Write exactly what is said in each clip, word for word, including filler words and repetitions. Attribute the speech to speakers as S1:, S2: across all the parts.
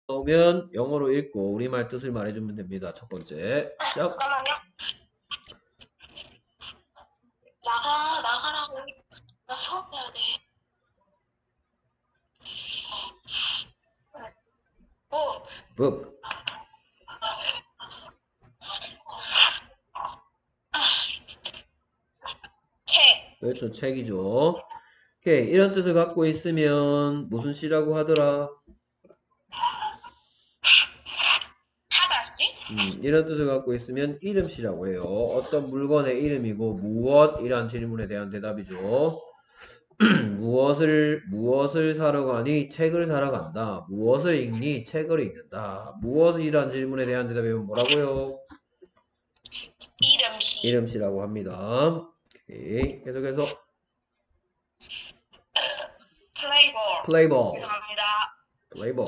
S1: 나오면 영어로 읽고 우리말 뜻을 말해주면 됩니다. 첫 번째. 시작.
S2: 잠깐만요. 나가, 나가라고. 나 수업해야 돼. 어.
S1: book.
S2: 책.
S1: 그렇죠. 책이죠. 오케이. 이런 뜻을 갖고 있으면 무슨 시라고 하더라?
S2: 하다시?
S1: 음, 이런 뜻을 갖고 있으면 이름시라고 해요. 어떤 물건의 이름이고 무엇이란 질문에 대한 대답이죠. 무엇을 무엇을 사러 가니? 책을 사러 간다. 무엇을 읽니? 책을 읽는다. 무엇이란 질문에 대한 대답이면 뭐라고요?
S2: 이름시.
S1: 이름시라고 합니다. 오케이. 계속해서
S2: 플레이볼.
S1: 플레이볼.
S2: 죄송합니다.
S1: 플레이볼.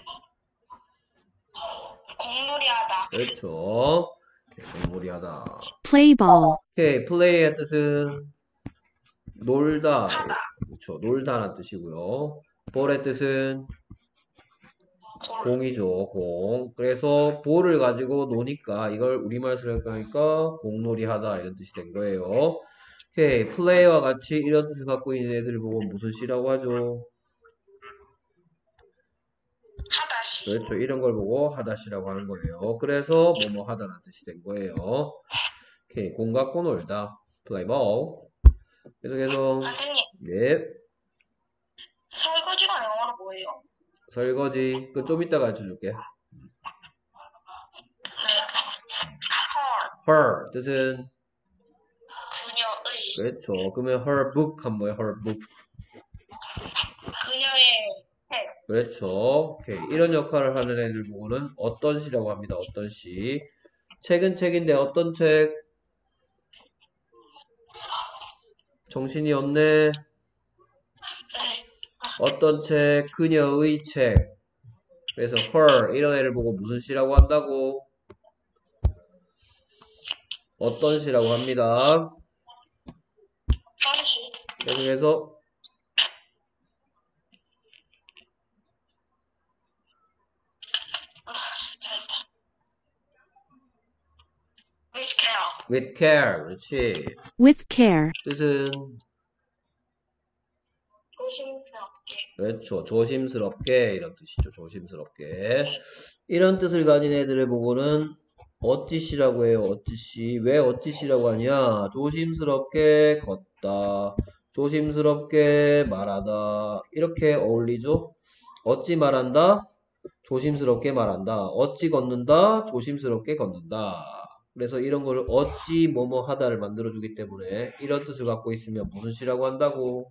S2: 공놀이하다.
S1: 그렇죠. 공놀이하다.
S3: play ball,
S1: 오케이. 플레이의 뜻은 놀다. 그렇죠. 놀다라는 뜻이고요. 볼의 뜻은
S2: 골.
S1: 공이죠. 공. 그래서 볼을 가지고 노니까 이걸 우리말로 하니까 공놀이 하다 이런 뜻이 된 거예요. 오케이. 플레이와 같이 이런 뜻을 갖고 있는 애들을 보고 무슨 시라고 하죠?
S2: 하다시.
S1: 그렇죠. 이런 걸 보고 하다시라고 하는 거예요. 그래서 뭐뭐 하다라는 뜻이 된 거예요. 오케이. 공 갖고 놀다. 플레이볼. 계속해서
S2: 선생님,
S1: 네.
S2: 설거지가 영어로 뭐예요?
S1: 설거지. 그 좀 이따 가르쳐 줄게.
S2: 네. 헐.
S1: her 뜻은
S2: 그녀의.
S1: 그렇죠. 그러면 her book 하면 뭐예요? her book.
S2: 그녀의 책.
S1: 그렇죠. 오케이. 이런 역할을 하는 애들 보고는 어떤 시라고 합니다. 어떤 시. 책은 책인데 어떤 책? 정신이 없네. 어떤 책? 그녀의 책. 그래서 her 이런 애를 보고 무슨 시라고 한다고? 어떤 시라고 합니다.
S2: 현시.
S1: 계속해서
S2: with care.
S1: with care. 그렇지.
S3: with care,
S1: 뜻은
S2: 조심스럽게.
S1: 그렇죠. 조심스럽게 이런 뜻이죠. 조심스럽게. 이런 뜻을 가진 애들을 보고는 어찌시라고 해요. 어찌시. 왜 어찌시라고 하냐? 조심스럽게 걷다. 조심스럽게 말하다. 이렇게 어울리죠? 어찌 말한다? 조심스럽게 말한다. 어찌 걷는다? 조심스럽게 걷는다. 그래서 이런 거를 어찌 뭐뭐 하다를 만들어주기 때문에 이런 뜻을 갖고 있으면 무슨 시라고 한다고?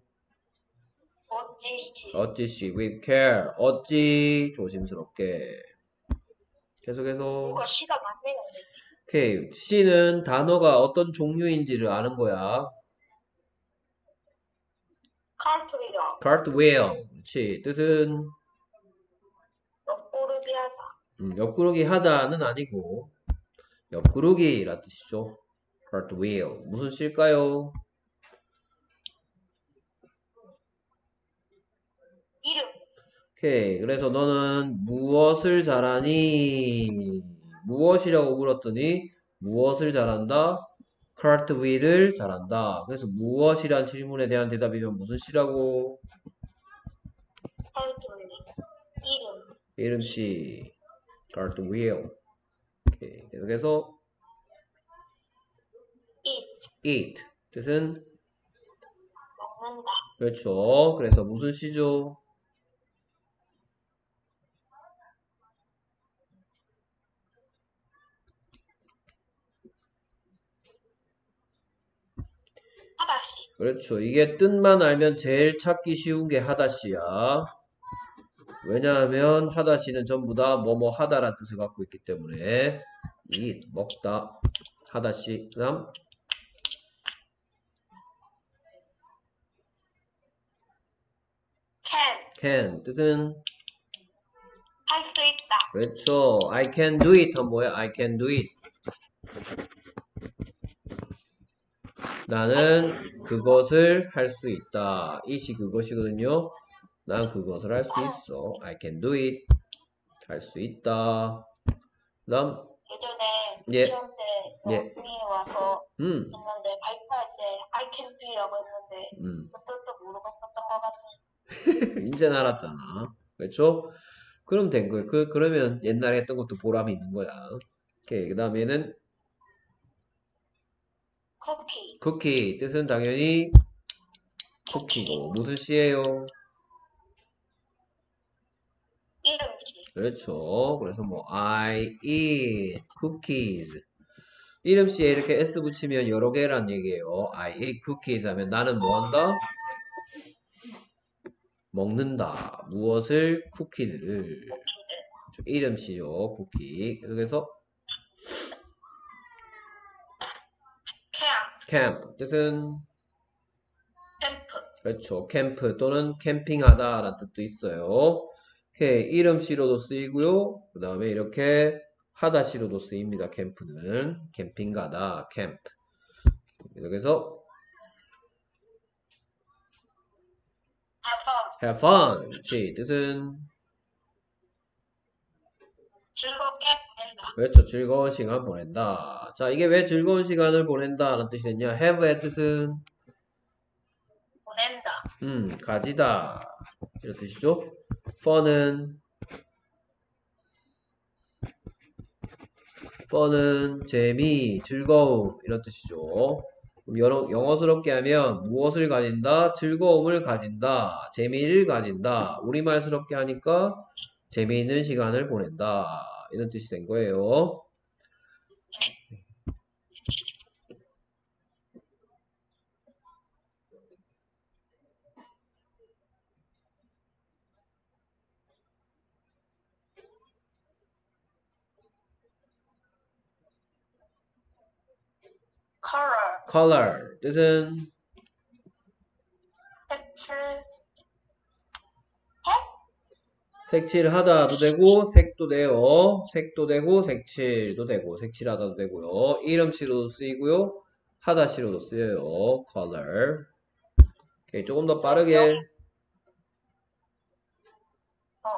S2: 어찌시.
S1: 어찌시 with care. 어찌 조심스럽게. 계속해서
S2: 뭔가 시가 많네요.
S1: 오케이. C는 단어가 어떤 종류인지를 아는 거야.
S2: 카르트리어.
S1: cartwheel. 그렇지. 뜻은
S2: 옆구르기 하다.
S1: 음, 옆구르기 하다는 아니고 옆구르기라 뜻이죠. cartwheel. 무슨 시일까요?
S2: 이름.
S1: 오케이. 그래서 너는 무엇을 잘하니? 무엇이라고 물었더니 무엇을 잘한다? cartwheel을 잘한다. 그래서 무엇이란 질문에 대한 대답이면 무슨 시라고?
S2: 카르트리어. 이름.
S1: 이름씨. cartwheel. 오케이. 계속해서
S2: eat.
S1: eat. 뜻은
S2: 먹는다.
S1: 그렇죠. 그래서 무슨 시죠?
S2: 하다시.
S1: 그렇죠. 이게 뜻만 알면 제일 찾기 쉬운 게 하다시야. 왜냐하면 하다시는 전부 다 뭐뭐 하다란 뜻을 갖고 있기 때문에 eat, 먹다. 하다시. 그 다음
S2: can.
S1: can. 뜻은
S2: 할 수 있다.
S1: 그렇죠. I can do it. 하면 뭐야? I can do it. 나는 그것을 할 수 있다. 이시 그것이거든요. 난 그것을 할 수 있어. I can do it. 할 수 있다. 그 다음,
S2: 예전에
S1: 예.
S2: 시험 때
S1: 예.
S2: 선생님이 와서
S1: 음,
S2: 했는데 발표할 때 I can be라고 했는데
S1: 음.
S2: 그것도 모르겠었던 것 같네.
S1: 이제는 알았잖아. 그렇죠? 그럼 된 거예요. 그, 그러면 옛날에 했던 것도 보람이 있는 거야. 오케이. 그 다음에는
S2: 쿠키,
S1: 쿠키. 뜻은 당연히 쿠키고. 무슨 씨예요?
S2: 이름지,
S1: 그렇죠. 그래서 뭐 I eat cookies. 이름 씨에 이렇게 s 붙이면 여러 개란 얘기예요. I eat cookies 하면 나는 뭐 한다? 먹는다. 무엇을? 쿠키들을. 그렇죠. 이름 씨요. 쿠키. 그래서
S2: 캠프,
S1: camp. 뜻은
S2: 캠프,
S1: 그렇죠. 캠프 또는 캠핑하다 라는 뜻도 있어요. 오케이. 이름 씨로도 쓰이고요. 그 다음에 이렇게 하다 씨로도 쓰입니다. 캠프는 캠핑 가다 캠프. 그래서
S2: have fun,
S1: have fun. 그렇지. 뜻은
S2: 즐겁게 보낸다.
S1: 그렇죠. 즐거운 시간 보낸다. 자, 이게 왜 즐거운 시간을 보낸다 라는 뜻이 됐냐? have의 뜻은
S2: 보낸다.
S1: 음, 가지다. 이런 뜻이죠. fun은 fun은 재미, 즐거움 이런 뜻이죠. 그럼 영어, 영어스럽게 하면 무엇을 가진다? 즐거움을 가진다. 재미를 가진다. 우리말스럽게 하니까 재미있는 시간을 보낸다. 이런 뜻이 된 거예요.
S2: color,
S1: color 뜻은
S2: 색칠,
S1: 색칠하다도 되고 색도 돼요. 색도 되고 색칠도 되고 색칠하다도 되고요. 이름씨로도 쓰이고요. 하다씨로도 쓰여요. color. 오케이, 조금 더 빠르게
S2: 어,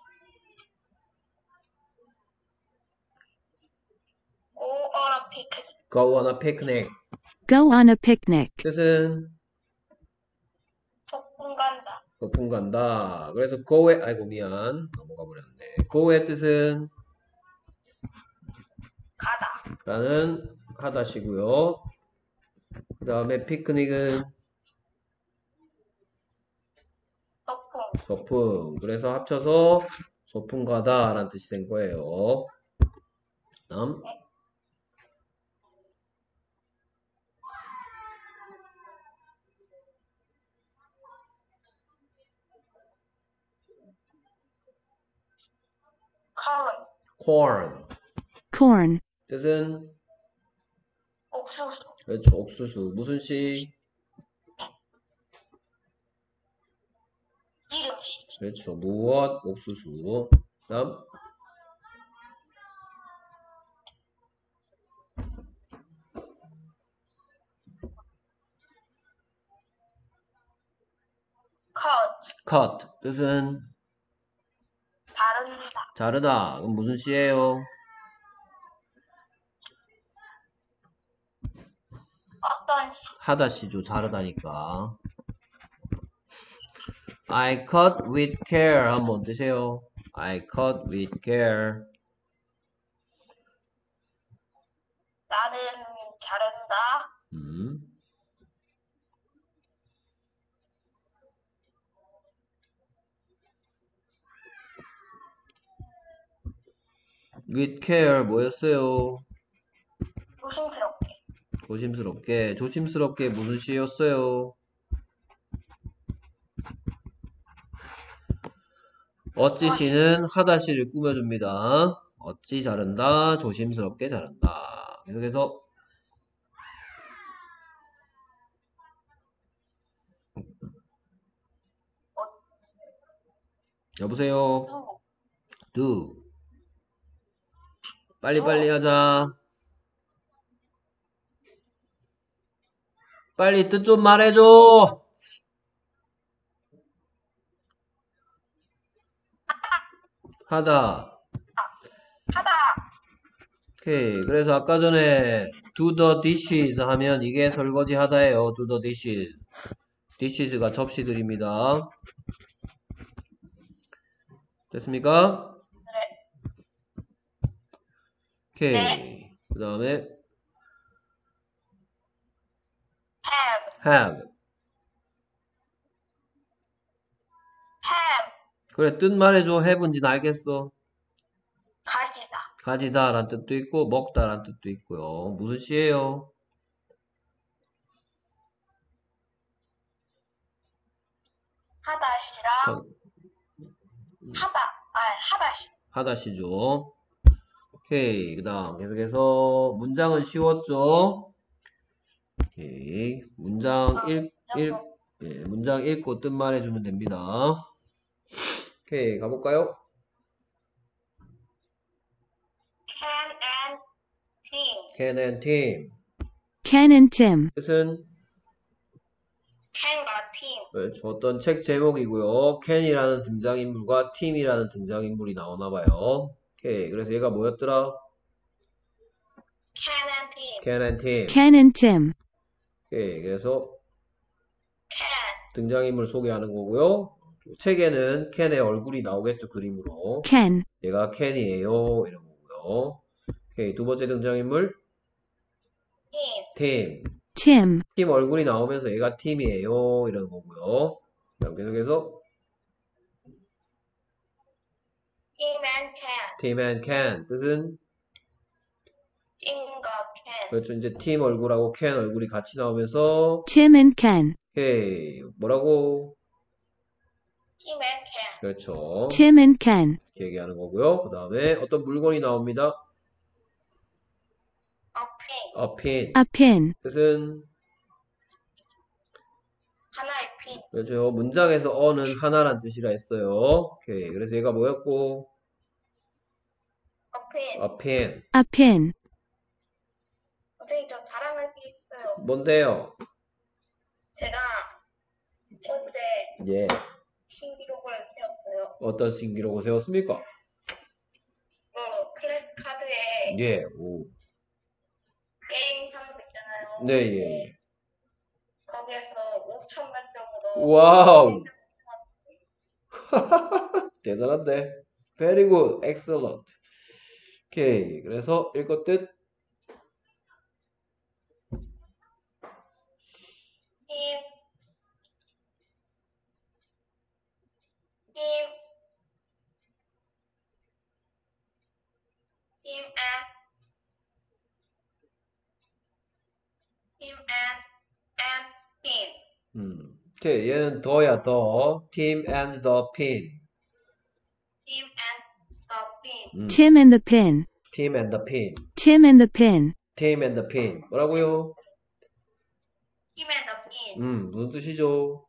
S2: go on a picnic,
S1: go on a picnic.
S3: Go on a picnic.
S1: 뜻은
S2: 소풍 간다.
S1: 소풍 간다. 그래서 go의 아이고 미안 넘어가 버렸네. go의 뜻은
S2: 가다.
S1: 라는 하다시고요. 그 다음에 피크닉은
S2: 소풍,
S1: 소풍. 그래서 합쳐서 소풍 가다 라는 뜻이 된 거예요. 다음
S2: corn,
S1: corn.
S3: Corn.
S1: 뜻은
S2: 옥수수,
S1: 그렇죠. 옥수수. 무슨 씨?
S2: 이름시,
S1: 그렇죠. 무엇? 옥수수. 다음
S2: cut,
S1: cut. 뜻은
S2: 자른다.
S1: 자르다. 그럼 무슨 씨예요?
S2: 어떤 시,
S1: 하다 씨죠. 자르다니까. I cut with care 한번 드세요. I cut with care.
S2: 나는 자른다.
S1: 음. with care 뭐였어요?
S2: 조심스럽게.
S1: 조심스럽게. 조심스럽게 무슨 시였어요? 어찌 씨는 하다 씨를 꾸며줍니다. 어찌 자른다. 조심스럽게 자른다. 계속해서 여보세요.
S2: 누구?
S1: do. 빨리빨리 하자. 빨리 뜻 좀 말해줘. 하다. 오케이. 그래서 아까 전에 do the dishes 하면 이게 설거지 하다예요. do the dishes. dishes가 접시들입니다. 됐습니까? 오케이.
S2: 네.
S1: 그 다음에
S2: have,
S1: have.
S2: have,
S1: 그래, 뜻 말해줘. have인지는 알겠어.
S2: 가지다,
S1: 가지다 라는 뜻도 있고 먹다 라는 뜻도 있고요. 무슨 시예요?
S2: 하다시랑 하다, 아, 하다시.
S1: 하다시죠. 오케이. 그 다음 계속해서 문장은 쉬웠죠? 오케이. 문장 읽, 읽, 예, 문장 읽고 뜻 말해주면 됩니다. 오케이. 가볼까요?
S2: can and team,
S1: Ken and Tim.
S3: Ken and Tim.
S1: 뜻은
S2: can과 team,
S1: 그렇죠. 어떤 책 제목이고요. 켄이라는 등장인물과 팀이라는 등장인물이 나오나봐요. 오케이. 그래서 얘가 뭐였더라?
S2: can and team,
S1: Ken and Tim.
S3: Ken and Tim.
S1: 오케이. 그래서
S2: can,
S1: 등장인물 소개하는 거고요. 책에는 켄의 얼굴이 나오겠죠. 그림으로.
S3: Ken.
S1: 얘가 켄이에요. 이런 거고요. 오케이. 두 번째 등장인물
S2: team,
S1: 팀.
S3: Tim.
S1: 팀 얼굴이 나오면서 얘가 팀이에요. 이런 거고요. 그다음 계속해서
S2: team and can,
S1: 팀 and 켄. 뜻은
S2: team과 can,
S1: 그렇죠. 이제 팀 얼굴하고 켄 얼굴이 같이 나오면서
S3: Tim and Ken.
S1: 오케이. 뭐라고?
S2: team and can,
S1: 그렇죠.
S3: Tim and Ken.
S1: 이렇게 얘기하는 거고요. 그 다음에 어떤 물건이 나옵니다.
S2: a pin,
S1: a pin.
S3: A pin.
S1: 뜻은
S2: 하나의 pin,
S1: 그렇죠. 문장에서 어는 하나란 뜻이라 했어요. 오케이. 그래서 얘가 뭐였고?
S2: a pin.
S1: a pin.
S3: A pin.
S2: 선생님 저 자랑할 게 있어요.
S1: 뭔데요?
S2: 제가 어제
S1: 예.
S2: 신기록을 세웠어요.
S1: 어떤 신기록을 세웠습니까?
S2: 어, 클래스 카드에
S1: 예. 오.
S2: 게임 하는 거 있잖아요.
S1: 네, 예. 예.
S2: 거기에서 오천 만점으로
S1: 와우. 대단한데. Very good. Excellent. 오케이. 그래서 읽었듯
S2: 팀, 팀, 팀 and 팀 and and 팀,
S1: 음. 오케이. 얘는 더야 더. Team and the pin.
S2: 팀 and the pin,
S1: 음.
S3: Tim and the pin.
S1: Team and the pin.
S3: Tim and the pin.
S1: Team and the pin. 뭐라고요?
S2: 팀 and the pin,
S1: 음. 무슨 뜻이죠?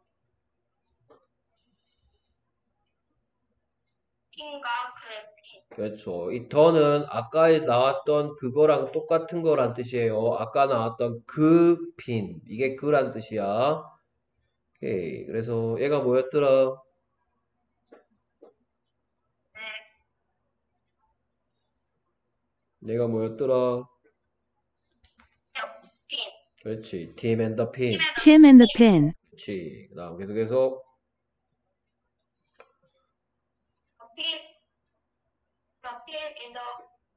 S2: 팀과 그의 핀,
S1: 그렇죠. 이 더는 아까 나왔던 그거랑 똑같은 거란 뜻이에요. 아까 나왔던 그 핀. 이게 그란 뜻이야. 오케이. 그래서 얘가 뭐였더라? 얘가 뭐였더라?
S2: 핀,
S1: 그렇지. Team and the pin.
S3: Tim and the pin.
S1: 그렇지. 그 다음 계속해서
S2: the pin, the pin in the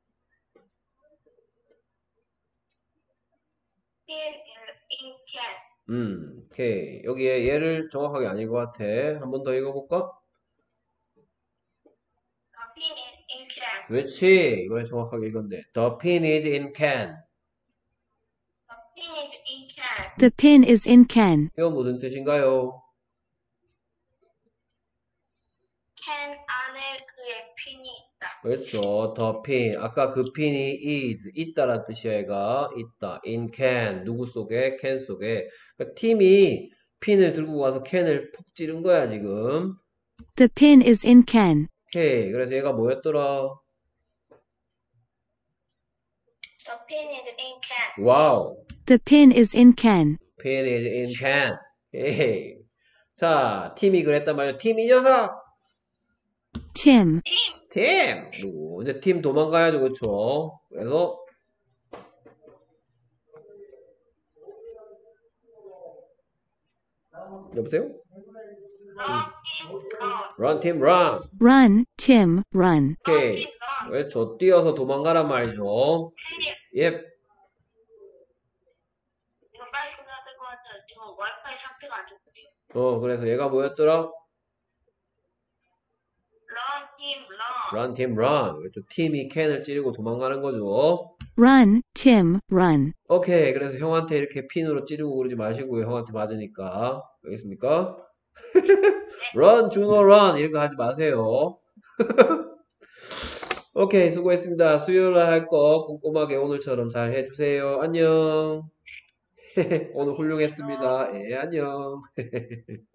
S2: pin in, in can,
S1: 음, 오케이. 여기에 얘를 정확하게 아닌 것 같아. 한 번 더 읽어볼까?
S2: the pin in, in can,
S1: 그렇지. 이번에 정확하게 읽었네. The pin is in can.
S2: the pin is in can,
S3: The pin is in can.
S1: 이건 무슨 뜻인가요?
S2: can 안에 그의 핀이 있다.
S1: 그렇죠. The pin. 아까 그 핀이 is 있다란 뜻이야. 얘가 있다. In can. 누구 속에? can 속에. 그러니까 팀이 핀을 들고 가서 캔을 폭 찌른 거야 지금.
S3: The pin is in can.
S1: 오케이. 그래서 얘가 뭐였더라?
S2: The pin is in can,
S1: 와우.
S3: The pin is in can.
S1: Pin is in can. 에이. 자, 팀이 그랬단 말이야. 팀 이 녀석!
S3: Tim,
S2: 팀.
S1: 팀! 누구? 이제 팀 도망가야죠, 그쵸? 그래서, 여보세요?
S2: 런, 팀, 런.
S1: run, team, run.
S3: run, Tim, run.
S1: 오케이.
S2: 팀, 런.
S1: 그렇죠. 뛰어서 도망가란 말이죠.
S2: 팀.
S1: 예.
S2: 이거 빨리 끝내야 될 것 같아요. 지금 와이파이 상태가 안 좋거든요.
S1: 어, 그래서 얘가 뭐였더라?
S2: 런, 팀, 런.
S1: run, team, run. 그렇죠. 팀이 캔을 찌르고 도망가는 거죠.
S3: Run, Tim, run.
S1: 오케이. 그래서 형한테 이렇게 핀으로 찌르고 그러지 마시고요. 형한테 맞으니까. 알겠습니까? run, 준호, run. 이런 거 하지 마세요. 오케이. 수고했습니다. 수요일에 할 거 꼼꼼하게 오늘처럼 잘 해주세요. 안녕. 오늘 훌륭했습니다. 예, 안녕.